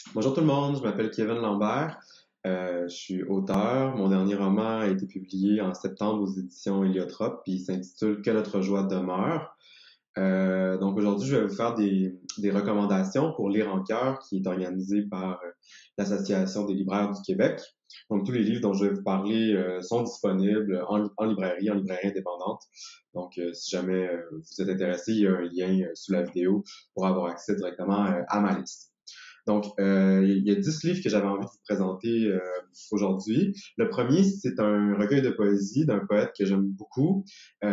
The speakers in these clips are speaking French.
Bonjour tout le monde, je m'appelle Kevin Lambert. Je suis auteur. Mon dernier roman a été publié en septembre aux éditions Héliotrope, puis il s'intitule Que notre joie demeure. Donc aujourd'hui, je vais vous faire des recommandations pour Lire en cœur, qui est organisé par l'Association des libraires du Québec. Donc tous les livres dont je vais vous parler sont disponibles en librairie indépendante. Donc si jamais vous êtes intéressé, il y a un lien sous la vidéo pour avoir accès directement à ma liste. Donc, il y a 10 livres que j'avais envie de vous présenter aujourd'hui. Le premier, c'est un recueil de poésie d'un poète que j'aime beaucoup,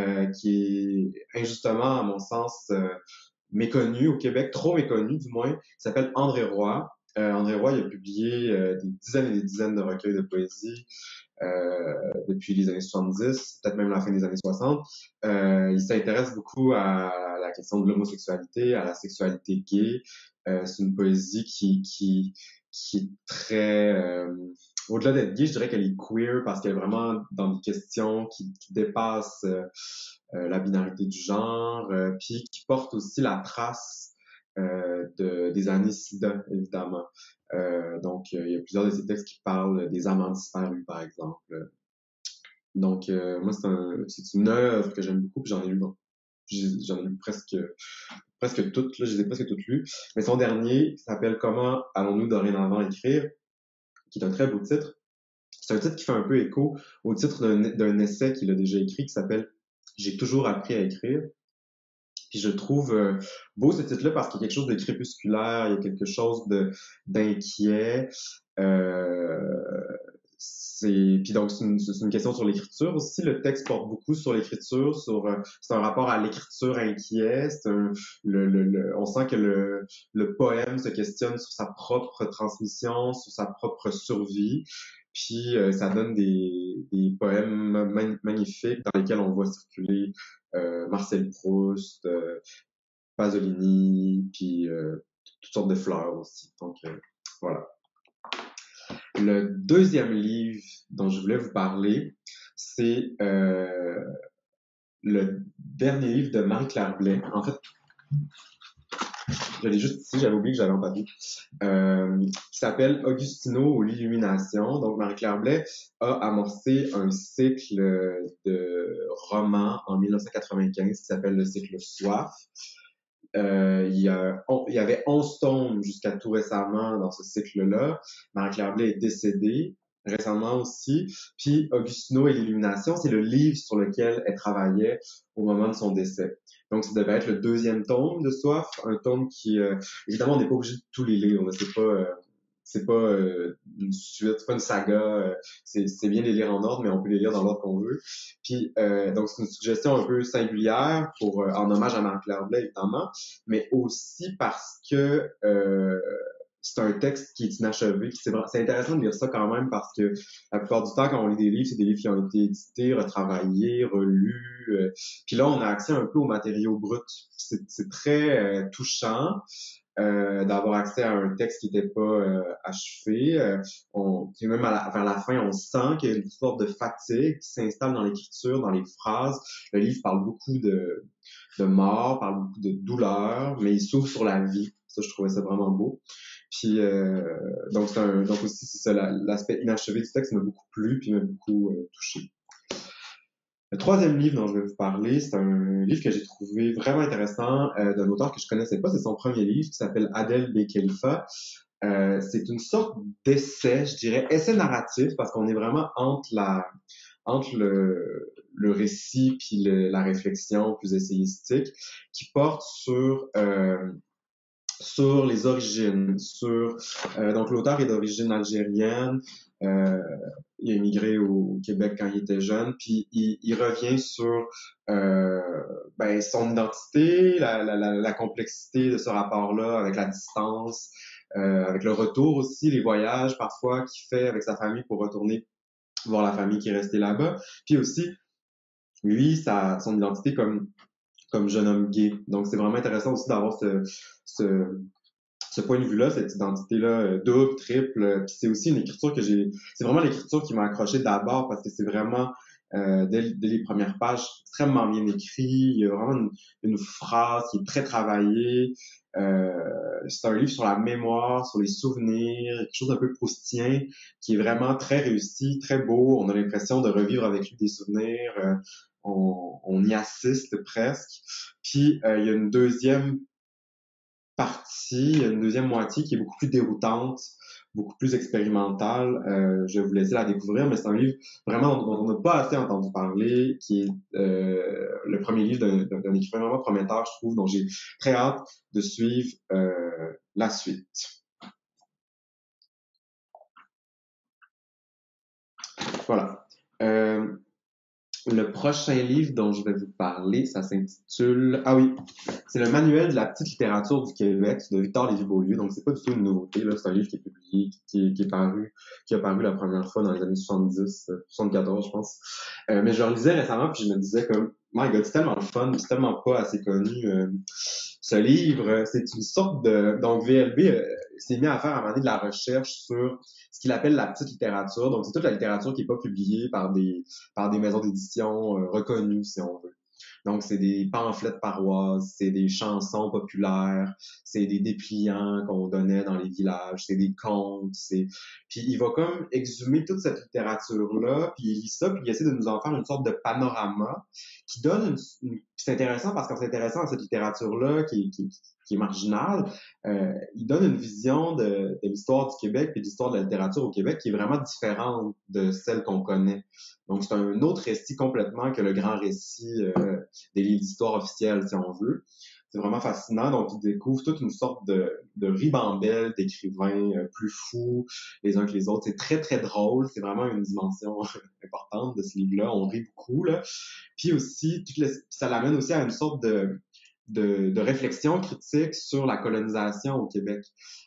qui est injustement, à mon sens, méconnu au Québec, trop méconnu du moins. Il s'appelle André Roy. André Roy, il a publié des dizaines et des dizaines de recueils de poésie depuis les années 70, peut-être même la fin des années 60. Il s'intéresse beaucoup à la question de l'homosexualité, à la sexualité gay. C'est une poésie qui est très... au-delà d'être gay, je dirais qu'elle est queer parce qu'elle est vraiment dans des questions qui dépassent la binarité du genre, puis qui porte aussi la trace des années SIDA, évidemment. Il y a plusieurs de ces textes qui parlent des amants disparus, par exemple. Donc, moi, c'est une œuvre que j'aime beaucoup, puis j'en ai lu presque toutes, là, je les ai presque toutes lues. Mais son dernier s'appelle Comment allons-nous dorénavant écrire, qui est un très beau titre. C'est un titre qui fait un peu écho au titre d'un essai qu'il a déjà écrit qui s'appelle J'ai toujours appris à écrire. Puis je trouve beau ce titre-là parce qu'il y a quelque chose de crépusculaire, il y a quelque chose de d'inquiet. Euh, puis donc c'est une question sur l'écriture aussi. Le texte porte beaucoup sur l'écriture, c'est un rapport à l'écriture inquiet. On sent que le poème se questionne sur sa propre transmission, sur sa propre survie. Puis ça donne des poèmes magnifiques dans lesquels on voit circuler Marcel Proust, Pasolini, puis toutes sortes de fleurs aussi. Donc voilà. Le deuxième livre dont je voulais vous parler, c'est le dernier livre de Marie-Claire Blais. En fait, je l'ai juste ici, j'avais oublié que j'avais en papier, qui s'appelle Augustino ou l'Illumination. Donc, Marie-Claire Blais a amorcé un cycle de romans en 1995 qui s'appelle le cycle Soif. Il y avait 11 tomes jusqu'à tout récemment dans ce cycle-là. Marie-Claire Blais est décédée récemment aussi. Puis Augustino et l'Illumination, c'est le livre sur lequel elle travaillait au moment de son décès. Donc, ça devait être le deuxième tome de Soif, un tome qui, évidemment, on n'est pas obligé de tous les lire, c'est pas une suite, c'est pas une saga, c'est bien de les lire en ordre, mais on peut les lire dans l'ordre qu'on veut. Puis, donc, c'est une suggestion un peu singulière pour, en hommage à Marie-Claire Blais, évidemment, mais aussi parce que c'est un texte qui est inachevé. C'est intéressant de lire ça quand même parce que la plupart du temps, quand on lit des livres, c'est des livres qui ont été édités, retravaillés, relus. Puis là, on a accès un peu aux matériaux bruts. C'est très touchant d'avoir accès à un texte qui n'était pas achevé. Puis même vers la fin, on sent qu'il y a une sorte de fatigue qui s'installe dans l'écriture, dans les phrases. Le livre parle beaucoup de mort, parle beaucoup de douleur, mais il s'ouvre sur la vie. Ça, je trouvais ça vraiment beau. Puis donc aussi c'est ça, l'aspect inachevé du texte m'a beaucoup plu puis m'a beaucoup touché. Le troisième livre dont je vais vous parler, c'est un livre que j'ai trouvé vraiment intéressant d'un auteur que je connaissais pas. C'est son premier livre qui s'appelle Adel Bekhelfa. C'est une sorte d'essai, je dirais, essai narratif parce qu'on est vraiment entre le récit puis la réflexion plus essayistique qui porte sur les origines, donc l'auteur est d'origine algérienne, euh, il a immigré au Québec quand il était jeune, puis il revient sur son identité, la complexité de ce rapport-là avec la distance, avec le retour aussi, les voyages parfois qu'il fait avec sa famille pour retourner voir la famille qui est restée là-bas, puis aussi lui, son identité comme jeune homme gay. Donc c'est vraiment intéressant aussi d'avoir ce, ce point de vue-là, cette identité-là, double, triple. Puis c'est aussi une écriture c'est vraiment l'écriture qui m'a accroché d'abord parce que c'est vraiment dès les premières pages, extrêmement bien écrit. Il y a vraiment une phrase qui est très travaillée. Euh, c'est un livre sur la mémoire, sur les souvenirs, quelque chose d'un peu proustien, qui est vraiment très réussi, très beau. On a l'impression de revivre avec lui des souvenirs. On y assiste presque. Puis il y a une deuxième partie, une deuxième moitié qui est beaucoup plus déroutante, beaucoup plus expérimentale. Je vais vous laisser la découvrir, mais c'est un livre vraiment dont on n'a pas assez entendu parler, qui est le premier livre d'un écrivain vraiment prometteur, je trouve, dont j'ai très hâte de suivre la suite. Voilà. Le prochain livre dont je vais vous parler, ça s'intitule... Ah oui, c'est le Manuel de la petite littérature du Québec de Victor Lévy-Beaulieu. Donc, c'est pas du tout une nouveauté, là. C'est un livre qui est publié, qui a paru la première fois dans les années 70, 74, je pense. Mais je le lisais récemment, puis je me disais comme, my God, c'est tellement le fun, c'est tellement pas assez connu. Ce livre, c'est une sorte de... Donc, VLB s'est mis à faire à un moment donné de la recherche sur ce qu'il appelle la petite littérature. Donc, c'est toute la littérature qui est pas publiée par des maisons d'édition reconnues, si on veut. Donc, c'est des pamphlets de paroisse, c'est des chansons populaires, c'est des dépliants qu'on donnait dans les villages, c'est des contes, c'est... Puis il va comme exhumer toute cette littérature-là, puis il lit ça, puis il essaie de nous en faire une sorte de panorama qui donne c'est intéressant parce que c'est intéressant dans cette littérature-là qui est marginale, il donne une vision de l'histoire du Québec et de l'histoire de la littérature au Québec qui est vraiment différente de celle qu'on connaît. Donc, c'est un autre récit complètement que le grand récit des livres d'histoire officiels, si on veut. C'est vraiment fascinant. Donc, il découvre toute une sorte de ribambelle d'écrivains plus fous les uns que les autres. C'est très, très drôle. C'est vraiment une dimension importante de ce livre-là. On rit beaucoup, là. Puis aussi, ça l'amène aussi à une sorte de réflexion critique sur la colonisation au Québec.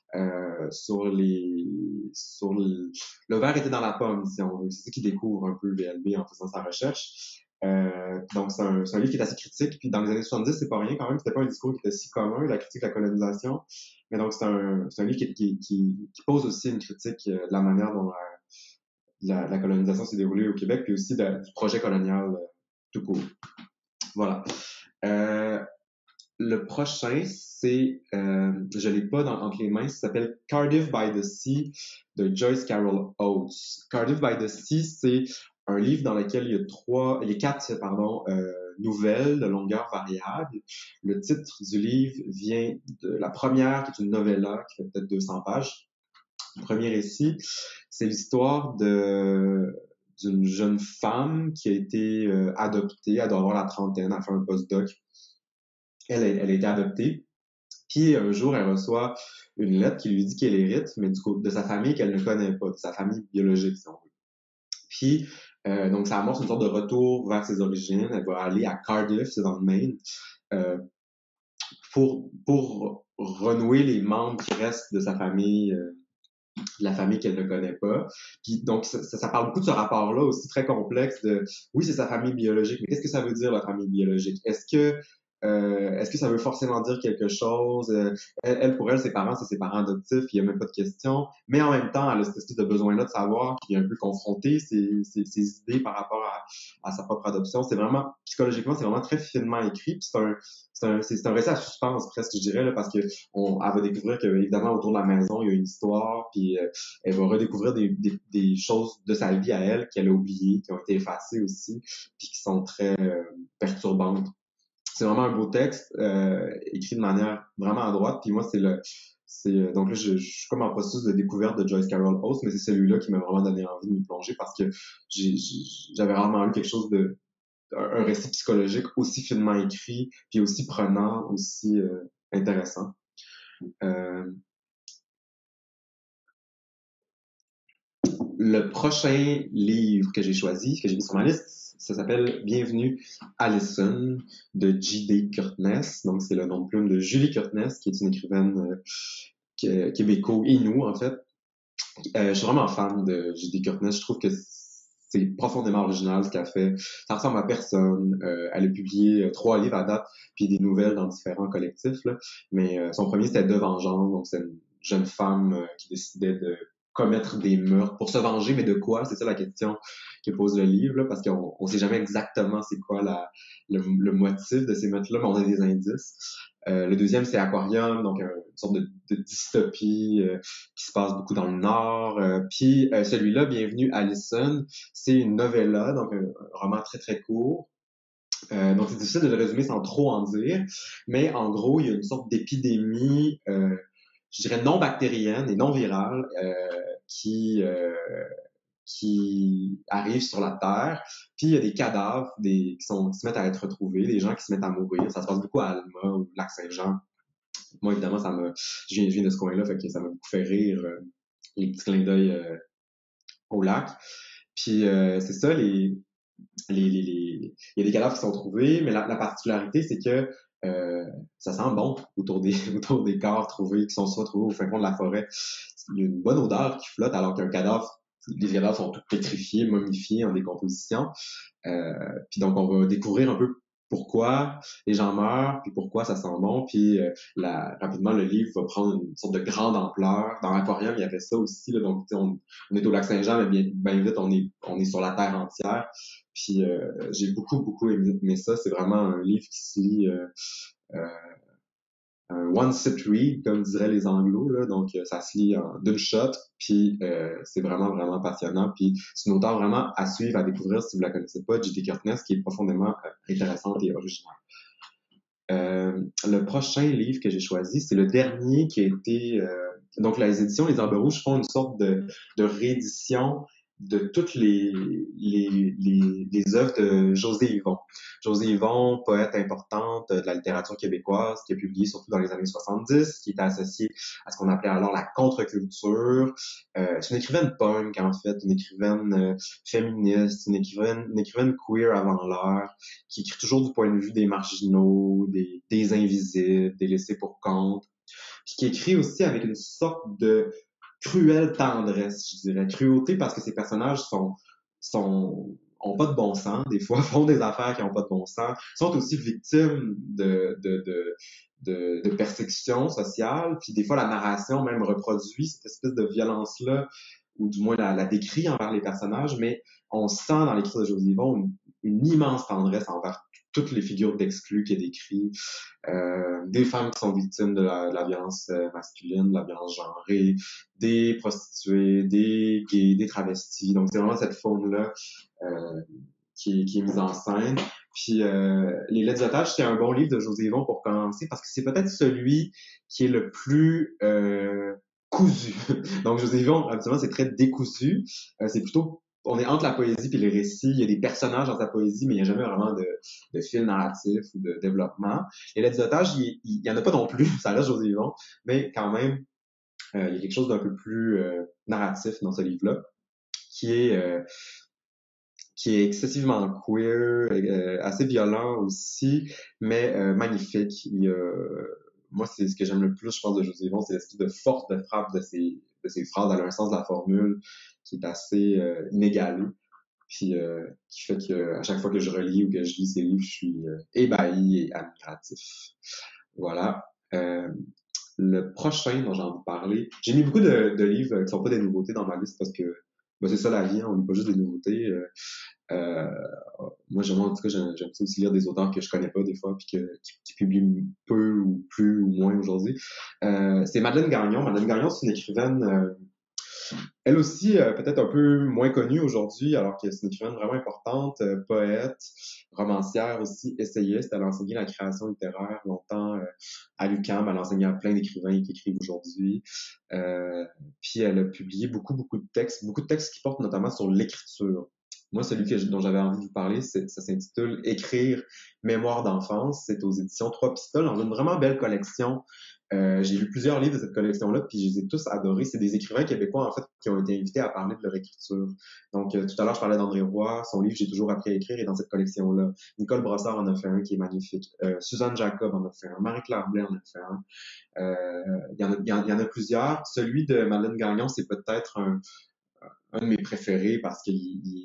Le verre était dans la pomme, si on veut. C'est ça qu'il découvre un peu VLB en faisant sa recherche. Donc c'est un livre qui est assez critique. Puis dans les années 70, c'est pas rien quand même. C'était pas un discours qui était si commun, la critique de la colonisation. Mais donc c'est un livre qui pose aussi une critique de la manière dont la colonisation s'est déroulée au Québec, puis aussi du projet colonial tout court. Voilà. Le prochain, je l'ai pas entre les mains, ça s'appelle Cardiff by the Sea de Joyce Carol Oates. Cardiff by the Sea, c'est un livre dans lequel il y a quatre, nouvelles de longueur variable. Le titre du livre vient de la première, qui est une novella, qui fait peut-être 200 pages. Le premier récit, c'est l'histoire d'une jeune femme qui a été adoptée, elle doit avoir la trentaine, elle fait un postdoc. Elle a été adoptée. Puis un jour, elle reçoit une lettre qui lui dit qu'elle hérite, mais du coup, de sa famille qu'elle ne connaît pas, de sa famille biologique, si on veut. Puis, donc, ça amorce une sorte de retour vers ses origines. Elle va aller à Cardiff, c'est dans le Maine, euh, pour renouer les membres qui restent de sa famille, de la famille qu'elle ne connaît pas. Puis donc, ça parle beaucoup de ce rapport-là aussi très complexe de, oui, c'est sa famille biologique, mais qu'est-ce que ça veut dire, la famille biologique? Est-ce que ça veut forcément dire quelque chose? Pour elle, ses parents, c'est ses parents adoptifs, il n'y a même pas de question. Mais en même temps, elle a cette espèce de besoin-là de savoir, puis un peu confronter ses idées par rapport à sa propre adoption. C'est vraiment, psychologiquement, c'est vraiment très finement écrit. Puis c'est un récit à suspense, presque, je dirais, là, parce que elle va découvrir que, évidemment, autour de la maison, il y a une histoire, puis elle va redécouvrir des choses de sa vie à elle qu'elle a oubliées, qui ont été effacées aussi, puis qui sont très perturbantes. C'est vraiment un beau texte, écrit de manière vraiment à droite. Puis moi, donc là, je suis comme en processus de découverte de Joyce Carol Oates, mais c'est celui-là qui m'a vraiment donné envie de m'y plonger parce que j'avais rarement lu quelque chose un récit psychologique aussi finement écrit, puis aussi prenant, aussi intéressant. Le prochain livre que j'ai choisi, que j'ai mis sur ma liste, ça s'appelle Bienvenue Alison de J.D. Kurtness. Donc, c'est le nom de plume de Julie Kurtness, qui est une écrivaine québéco-inou, en fait. Je suis vraiment fan de J.D. Kurtness. Je trouve que c'est profondément original ce qu'elle fait. Ça ressemble à personne. Elle a publié 3 livres à date, puis des nouvelles dans différents collectifs, là. Mais son premier, c'était De Vengeance. Donc, c'est une jeune femme qui décidait commettre des meurtres, pour se venger, mais de quoi? C'est ça la question que pose le livre, là, parce qu'on sait jamais exactement c'est quoi le motif de ces meurtres-là, mais on a des indices. Le deuxième, c'est Aquarium, donc une sorte de dystopie qui se passe beaucoup dans le Nord. Puis celui-là, Bienvenue Alison, c'est une novella, donc un roman très très court. Donc c'est difficile de le résumer sans trop en dire, mais en gros, il y a une sorte d'épidémie, je dirais non bactérienne et non virale, qui qui arrive sur la Terre, puis il y a des cadavres qui se mettent à être retrouvés, des gens qui se mettent à mourir. Ça se passe beaucoup à Alma, au lac Saint-Jean. Moi, évidemment, je viens de ce coin-là, fait que ça m'a beaucoup fait rire, les petits clins d'œil au lac. Puis c'est ça, il y a des cadavres qui sont trouvés, mais la particularité, c'est que ça sent bon autour des, autour des corps trouvés, qui sont soit trouvés au fin fond de la forêt. Il y a une bonne odeur qui flotte, alors qu'un cadavre, les cadavres sont tous pétrifiés, momifiés, en décomposition. Puis donc, on va découvrir un peu pourquoi les gens meurent, puis pourquoi ça sent bon, puis rapidement, le livre va prendre une sorte de grande ampleur. Dans l'Aquarium, il y avait ça aussi, là, donc on est au lac Saint-Jean, mais bien vite, on est sur la terre entière. Puis j'ai beaucoup aimé ça. C'est vraiment un livre qui se lit euh, un one-sit read, comme diraient les Anglos, là. Donc, ça se lit d'une shot, puis c'est vraiment passionnant. Puis c'est une auteure vraiment à suivre, à découvrir si vous la connaissez pas, J.D. Kurtness, qui est profondément intéressante et originale. Le prochain livre que j'ai choisi, c'est le dernier qui a été... donc, les éditions Les Arbres Rouges font une sorte de réédition de toutes les œuvres de José Yvon. José Yvon, poète importante de la littérature québécoise, qui a publié surtout dans les années 70, qui était associée à ce qu'on appelait alors la contre-culture. C'est une écrivaine punk, en fait, une écrivaine féministe, une écrivaine queer avant l'heure, qui écrit toujours du point de vue des marginaux, des invisibles, des laissés pour compte, puis qui écrit aussi avec une sorte de cruelle tendresse, je dirais. Cruauté parce que ces personnages ont pas de bon sens, des fois font des affaires qui ont pas de bon sens, sont aussi victimes de persécutions sociales, puis des fois la narration même reproduit cette espèce de violence-là, ou du moins la décrit envers les personnages, mais on sent dans l'écriture de José Yvon une immense tendresse envers toutes les figures d'exclus qu'il décrit, des femmes qui sont victimes de la violence masculine, de la violence genrée, des prostituées, des gays, des travestis. Donc c'est vraiment cette faune-là qui est mise en scène. Puis Les Lettres d'otages, c'est un bon livre de José Yvon pour commencer parce que c'est peut-être celui qui est le plus cousu. Donc José Yvon, habituellement, c'est très décousu. C'est plutôt on est entre la poésie et les récits. Il y a des personnages dans sa poésie, mais il n'y a jamais vraiment de fil narratif ou de développement. Les Lettres d'otages, il y en a pas non plus. Ça reste José Yvon, mais quand même, il y a quelque chose d'un peu plus narratif dans ce livre-là, qui est euh, qui est excessivement queer, assez violent aussi, mais magnifique. Moi, c'est ce que j'aime le plus, je pense, de José Yvon, c'est l'espèce de force de frappe de ses phrases. Elle a un sens de la formule qui est assez inégalé, puis qui fait que à chaque fois que je relis ou que je lis ses livres, je suis ébahi et admiratif. Voilà. Le prochain dont j'ai envie de parler, j'ai mis beaucoup de livres qui sont pas des nouveautés dans ma liste parce que ben, c'est ça la vie, hein, on lit pas juste des nouveautés. Euh, Moi, en tout cas, j'aime ça aussi lire des auteurs que je connais pas des fois, puis qui publient peu ou plus ou moins aujourd'hui. C'est Madeleine Gagnon. Madeleine Gagnon, c'est une écrivaine, elle aussi peut-être un peu moins connue aujourd'hui, alors que c'est une écrivaine vraiment importante, poète, romancière aussi, essayiste. Elle a enseigné la création littéraire longtemps à l'UQAM. Elle a enseigné à plein d'écrivains qui écrivent aujourd'hui. Euh, Puis elle a publié beaucoup de textes qui portent notamment sur l'écriture. Moi, dont j'avais envie de vous parler, ça s'intitule Écrire, mémoire d'enfance. C'est aux éditions Trois Pistoles, dans une vraiment belle collection. J'ai lu plusieurs livres de cette collection-là, puis je les ai tous adorés. C'est des écrivains québécois, en fait, qui ont été invités à parler de leur écriture. Donc, tout à l'heure, je parlais d'André Roy. Son livre J'ai toujours appris à écrire est dans cette collection-là. Nicole Brossard en a fait un qui est magnifique. Suzanne Jacob en a fait un. Marie-Claire Blais en a fait un. Il y en a plusieurs. Celui de Madeleine Gagnon, c'est peut-être un de mes préférés parce que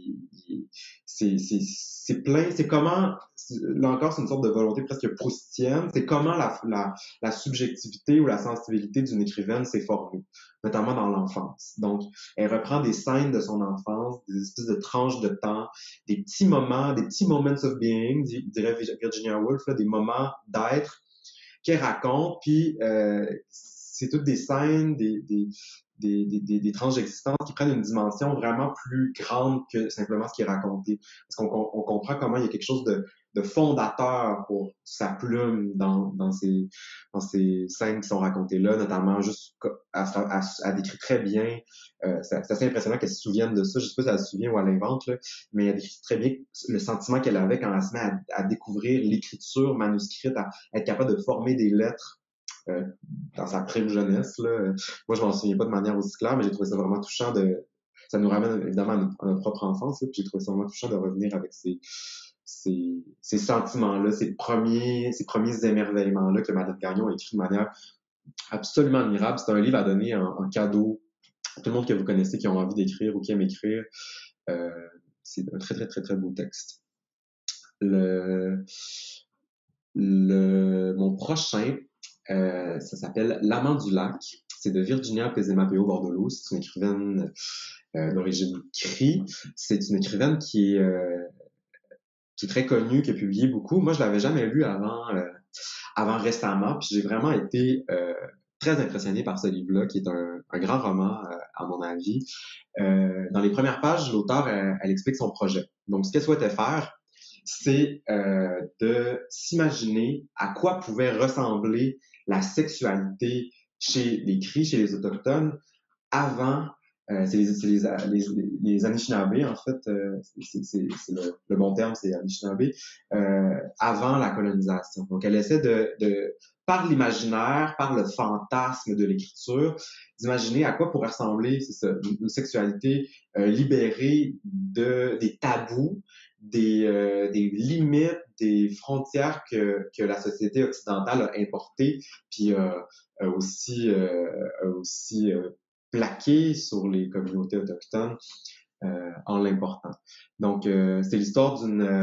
c'est plein, c'est comment, là encore, c'est une sorte de volonté presque proustienne, c'est comment la subjectivité ou la sensibilité d'une écrivaine s'est formée, notamment dans l'enfance. Donc, elle reprend des scènes de son enfance, des espèces de tranches de temps, des petits moments, des petits moments of being, dirait Virginia Woolf, là, des moments d'être qu'elle raconte, puis c'est toutes des scènes, des tranches d'existence qui prennent une dimension vraiment plus grande que simplement ce qui est raconté. Parce qu'on comprend comment il y a quelque chose de fondateur pour sa plume dans ces scènes qui sont racontées là, notamment juste, elle décrit très bien, c'est assez impressionnant qu'elle se souvienne de ça, je sais pas si elle se souvient ou elle l'invente, là, mais elle décrit très bien le sentiment qu'elle avait quand elle se met à découvrir l'écriture manuscrite, à être capable de former des lettres euh, dans sa prime jeunesse. Là. Moi, je m'en souviens pas de manière aussi claire, mais j'ai trouvé ça vraiment touchant ça nous ramène évidemment à notre propre enfance, là, puis j'ai trouvé ça vraiment touchant de revenir avec ces sentiments-là, ces premiers émerveillements-là que Madeleine Gagnon a écrit de manière absolument admirable. C'est un livre à donner en cadeau à tout le monde que vous connaissez qui ont envie d'écrire ou qui aime écrire. Euh, c'est un très, très, très, très beau texte. Mon prochain, ça s'appelle L'amant du lac. C'est de Virginia Pezzemapeo Bordolo. C'est une écrivaine d'origine cri. C'est une écrivaine qui est très connue, qui a publié beaucoup. Moi, je l'avais jamais lu avant récemment, puis j'ai vraiment été très impressionné par ce livre-là, qui est un grand roman, à mon avis. Dans les premières pages, l'auteur, elle explique son projet. Donc, ce qu'elle souhaitait faire, c'est de s'imaginer à quoi pouvait ressembler la sexualité chez les Cris, chez les Autochtones, avant, les Anishinaabe, en fait, c'est le bon terme, c'est Anishinaabe, avant la colonisation. Donc, elle essaie par l'imaginaire, par le fantasme de l'écriture, d'imaginer à quoi pourrait ressembler, c'est ça, une sexualité libérée des tabous, des limites, des frontières que la société occidentale a importées, puis aussi plaqué sur les communautés autochtones en l'important. Donc, c'est l'histoire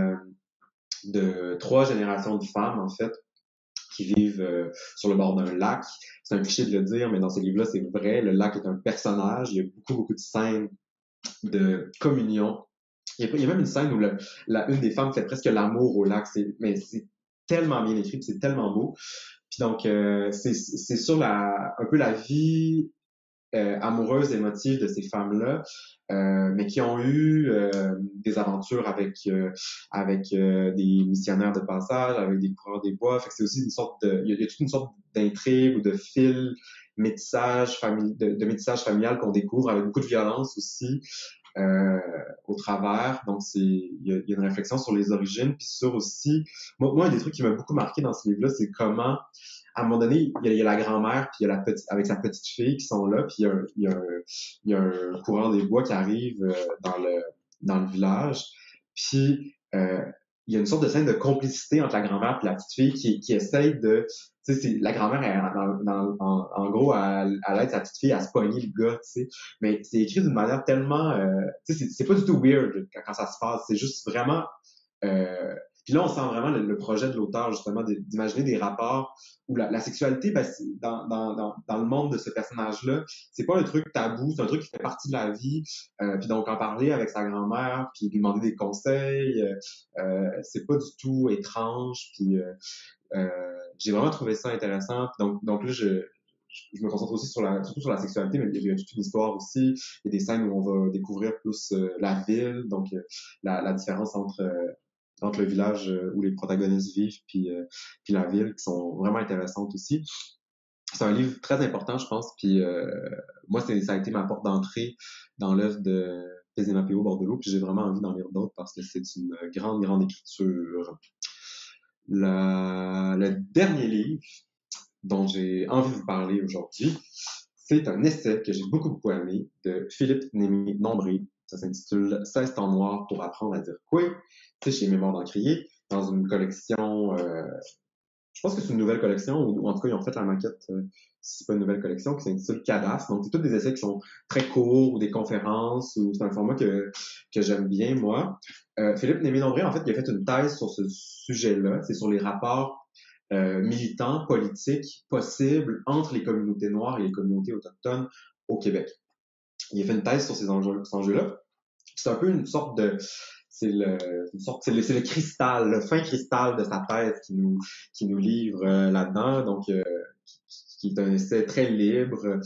de 3 générations de femmes, en fait, qui vivent sur le bord d'un lac. C'est un cliché de le dire, mais dans ce livre-là, c'est vrai. Le lac est un personnage. Il y a beaucoup, beaucoup de scènes de communion. Il y a même une scène où une des femmes fait presque l'amour au lac. Mais c'est tellement bien écrit, c'est tellement beau. Puis donc, c'est sur un peu la vie amoureuses émotives de ces femmes-là, mais qui ont eu des aventures avec des missionnaires de passage, avec des coureurs des bois. Fait que c'est aussi il y a toute une sorte d'intrigue ou de fil de métissage familial qu'on découvre avec beaucoup de violence aussi au travers. Donc il y a une réflexion sur les origines, puis sur aussi, moi un des trucs qui m'a beaucoup marqué dans ce livre-là, c'est comment à un moment donné, il y a la grand-mère puis il y a avec sa petite fille qui sont là, puis il y a un coureur des bois qui arrive dans le village, puis il y a une sorte de scène de complicité entre la grand-mère et la petite fille qui essaye de, tu sais, la grand-mère en gros elle aide sa petite fille à se pogner le gars, tu sais, mais c'est écrit d'une manière tellement, tu sais, c'est pas du tout weird quand ça se passe, c'est juste vraiment euh, puis là, on sent vraiment le projet de l'auteur, justement, d'imaginer des rapports où la sexualité, ben, dans le monde de ce personnage-là, c'est pas un truc tabou, c'est un truc qui fait partie de la vie. Puis donc, en parler avec sa grand-mère, puis lui demander des conseils, c'est pas du tout étrange. Puis j'ai vraiment trouvé ça intéressant. Donc là, je me concentre aussi surtout sur la sexualité, mais il y a toute une histoire aussi. Il y a des scènes où on va découvrir plus la ville, donc la différence entre le village où les protagonistes vivent puis la ville, qui sont vraiment intéressantes aussi. C'est un livre très important, je pense, puis moi, ça a été ma porte d'entrée dans l'œuvre de Pezzemapeo Bordolo, puis j'ai vraiment envie d'en lire d'autres parce que c'est une grande, grande écriture. Le dernier livre dont j'ai envie de vous parler aujourd'hui, c'est un essai que j'ai beaucoup, beaucoup aimé de Philippe Némy-Nombré. Ça s'intitule 16 temps noirs pour apprendre à dire quoi. C'est chez Mémoire d'Encrier, dans une collection, je pense que c'est une nouvelle collection, ou en tout cas, ils ont fait la maquette si c'est pas une nouvelle collection, qui s'intitule Cadastre. Donc, c'est tous des essais qui sont très courts ou des conférences, ou c'est un format que j'aime bien, moi. Philippe Némé-Lombré, en fait, il a fait une thèse sur ce sujet-là. C'est sur les rapports militants, politiques, possibles entre les communautés noires et les communautés autochtones au Québec. Il a fait une thèse sur ces enjeux-là. C'est un peu une sorte de, c'est le cristal, le fin cristal de sa thèse qui nous livre là-dedans. Donc, qui est un essai très libre.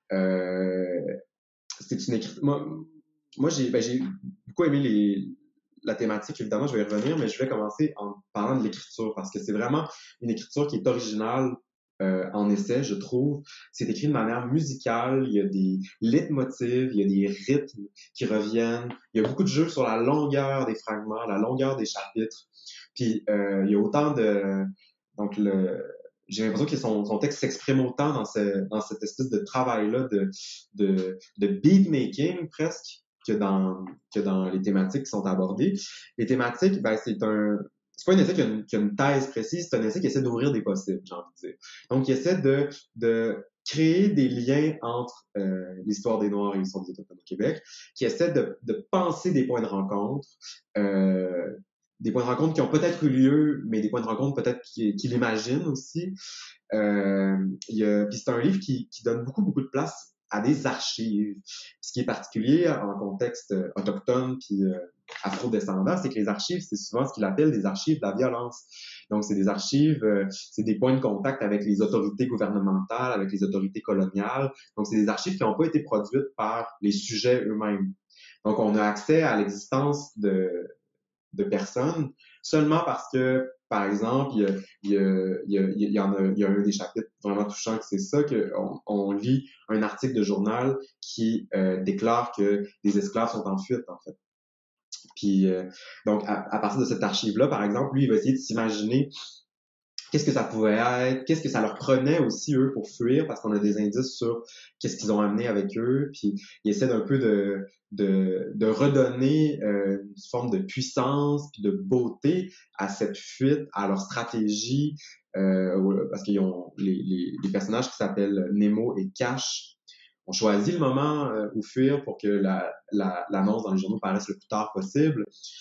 C'est une écriture. Moi j'ai beaucoup aimé la thématique, évidemment, je vais y revenir, mais je vais commencer en parlant de l'écriture, parce que c'est vraiment une écriture qui est originale en essai, je trouve. C'est écrit de manière musicale, il y a des leitmotivs, il y a des rythmes qui reviennent, il y a beaucoup de jeux sur la longueur des fragments, la longueur des chapitres, puis il y a autant de... Donc, j'ai l'impression que son texte s'exprime autant dans cette espèce de travail-là de beatmaking presque que dans les thématiques qui sont abordées. Les thématiques, ben, c'est pas un essai qui a une thèse précise, c'est un essai qui essaie d'ouvrir des possibles, j'ai envie de dire. Donc, il essaie de créer des liens entre l'histoire des Noirs et l'histoire des Autochtones au Québec, qui essaie de penser des points de rencontre, des points de rencontre qui ont peut-être eu lieu, mais des points de rencontre peut-être qu'il imagine aussi. Puis c'est un livre qui donne beaucoup de place à des archives. Ce qui est particulier en contexte autochtone puis afro-descendant, c'est que les archives, c'est souvent ce qu'il appelle des archives de la violence. Donc, c'est des archives, c'est des points de contact avec les autorités gouvernementales, avec les autorités coloniales. Donc, c'est des archives qui n'ont pas été produites par les sujets eux-mêmes. Donc, on a accès à l'existence de personnes seulement parce que, par exemple, il y a un des chapitres vraiment touchants, que c'est ça, on lit un article de journal qui déclare que des esclaves sont en fuite, en fait. Puis, donc, à partir de cette archive-là, par exemple, lui, il va essayer de s'imaginer qu'est-ce que ça pouvait être, qu'est-ce que ça leur prenait aussi, eux, pour fuir, parce qu'on a des indices sur qu'est-ce qu'ils ont amené avec eux, puis ils essaient d'un peu de redonner une forme de puissance, puis de beauté à cette fuite, à leur stratégie, parce qu'ils ont les personnages qui s'appellent Nemo et Cash ont choisi le moment où fuir pour que l'annonce dans les journaux paraisse le plus tard possible.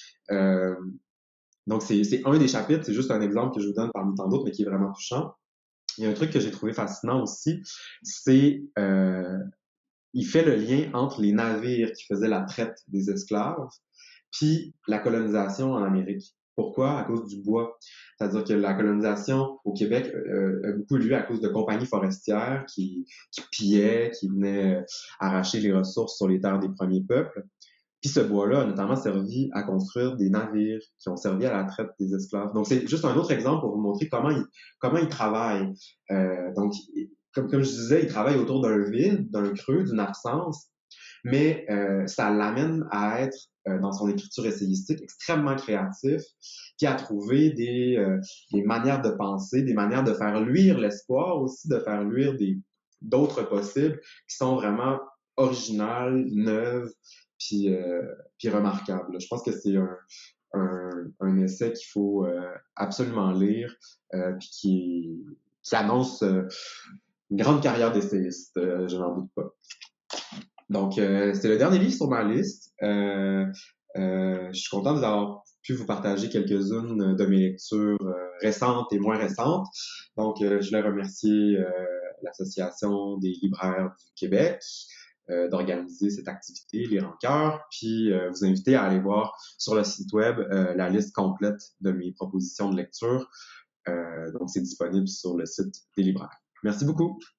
Donc, c'est un des chapitres, c'est juste un exemple que je vous donne parmi tant d'autres, mais qui est vraiment touchant. Il y a un truc que j'ai trouvé fascinant aussi, c'est il fait le lien entre les navires qui faisaient la traite des esclaves puis la colonisation en Amérique. Pourquoi? À cause du bois. C'est-à-dire que la colonisation au Québec a beaucoup eu lieu à cause de compagnies forestières qui pillaient, qui venaient arracher les ressources sur les terres des premiers peuples. Puis ce bois-là a notamment servi à construire des navires qui ont servi à la traite des esclaves. Donc c'est juste un autre exemple pour vous montrer comment il travaille. Donc comme je disais, il travaille autour d'un vide, d'un creux, d'une absence, mais ça l'amène à être dans son écriture essayistique extrêmement créatif, puis à trouver des manières de penser, des manières de faire luire l'espoir aussi, de faire luire d'autres possibles qui sont vraiment originales, neuves, puis remarquable. Je pense que c'est un essai qu'il faut absolument lire, puis qui annonce une grande carrière d'essayiste, je n'en doute pas. Donc, c'est le dernier livre sur ma liste. Je suis content d'avoir pu vous partager quelques-unes de mes lectures récentes et moins récentes. Donc, je voulais remercier l'Association des libraires du Québec d'organiser cette activité, Lire en cœur, puis vous inviter à aller voir sur le site web la liste complète de mes propositions de lecture. Donc, c'est disponible sur le site des libraires. Merci beaucoup.